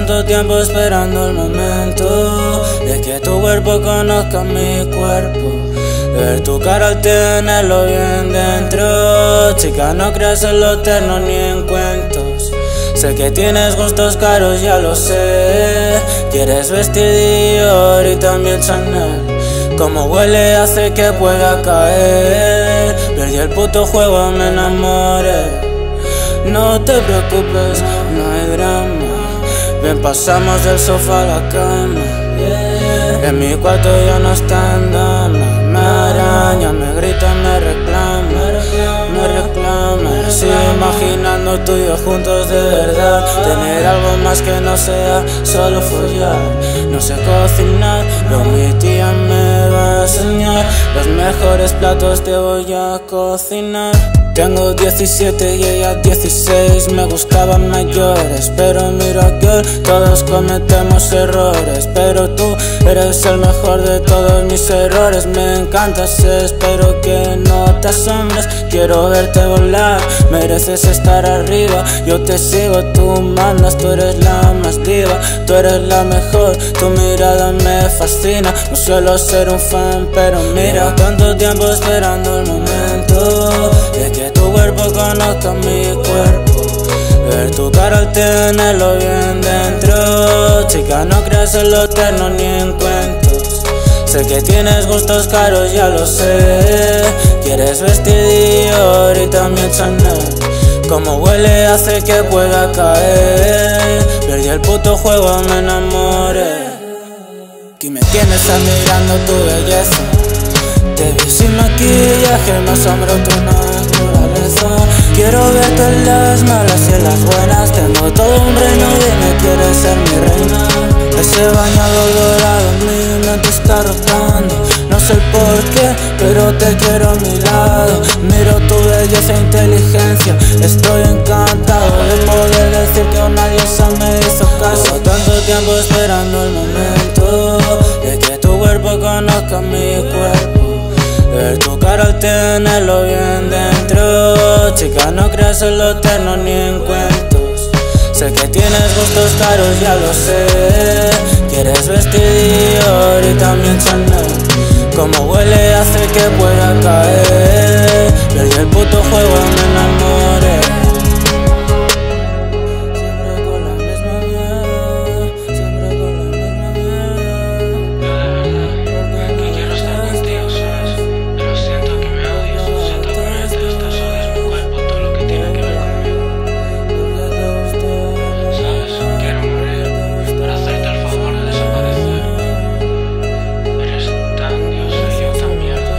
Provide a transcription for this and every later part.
tanto tiempo esperando el momento de que tu cuerpo conozca mi cuerpo. Ver tu cara al tenerlo bien dentro. Chica, no creas en lo eterno ni en cuentos. Sé que tienes gustos caros, ya lo sé. Quieres vestir Dior y también Chanel. Como huele hace que pueda caer. Perdí el puto juego, me enamoré. No te preocupes, no hay drama. Bien, pasamos del sofá a la cama. En mi cuarto ya no está en dama. Me araña, me grita, me reclama. Sigo imaginando tú y yo juntos de verdad. Tener algo más que no sea solo follar. No sé cocinar, pero mi tía me va a enseñar. Los mejores platos te voy a cocinar. Tengo 17 y ella 16, me gustaban mayores, pero mira que todos cometemos errores. Pero tú eres el mejor de todos mis errores. Me encantas, espero que no te asombres. Quiero verte volar, mereces estar arriba. Yo te sigo, tú mandas, tú eres la más diva. Tú eres la mejor, tu mirada me fascina. No suelo ser un fan, pero mira, tanto tiempo esperando el momento de que tu cuerpo conozca mi cuerpo. Ver tu cara al tenerlo bien dentro. Chica, no creas en lo eterno ni en cuentos. Sé que tienes gustos caros, ya lo sé. Quieres vestir Dior y también Chanel. Como huele hace que pueda caer. Perdí el puto juego, me enamoré. Aquí me tienes admirando tu belleza. Te vi sin maquillaje, me asombró tu naturaleza. Quiero verte en las malas y en las buenas. Tengo todo un reino, dime, ¿quieres ser mi reina? Ese bañador dorado en mi mente está rotando. No sé el por qué, pero te quiero a mi lado. Miro tu belleza e inteligencia. Estoy encantado de poder decir que a nadie se me hizo caso. Tanto tiempo esperando el momento de que tu cuerpo conozca mi cuerpo. Ver tu cara al tenerlo bien dentro. Chica, no creas en lo eterno ni en cuentos. Sé que tienes gustos caros, ya lo sé. Quieres vestir Dior y también Chanel. Como huele hace que pueda caer. Perdí el puto juego, me enamoré. Siempre con la misma mierda, siempre con la misma mierda. Que quiero estar contigo, ¿sabes? Pero siento que me odias, siento que me detestas. Odias mi cuerpo, todo lo que tiene que ver conmigo. ¿Sabes? Quiero morir para hacerte el favor de desaparecer. Eres tan diosa y yo tan mierda.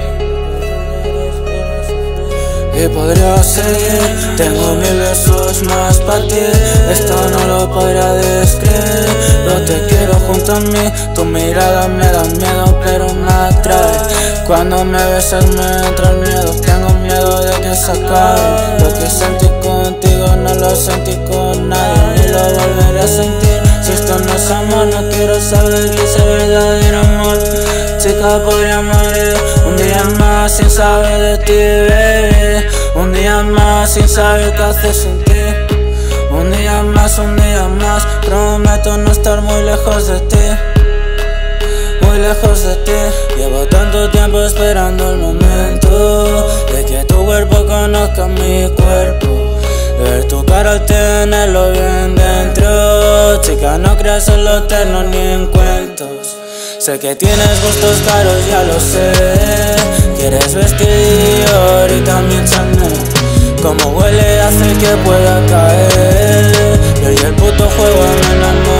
Y podría seguir, tengo 1000 besos más para ti. Esto no lo podría describir, pero te quiero junto a mí. Tu mirada me da miedo, pero me atrae. Cuando me besas me entra el miedo. Tengo miedo de que se acabe. Lo que sentí contigo no lo sentí con nadie, ni lo volveré a sentir. Si esto no es amor, no quiero saber que es el verdadero amor. Chica, podría morir un día más sin saber de ti, baby. Un día más sin saber qué hacer sin ti. Un día más, prometo no estar muy lejos de ti. Muy lejos de ti. Llevo tanto tiempo esperando el momento de que tu cuerpo conozca mi cuerpo. Ver tu cara al tenerlo bien dentro. Chica, no creas en lo eterno ni en cuentos. Sé que tienes gustos caros, ya lo sé. Quieres vestir Dior y también Chanel. Como huele hace que pueda caer. Perdí el puto juego, me enamoré.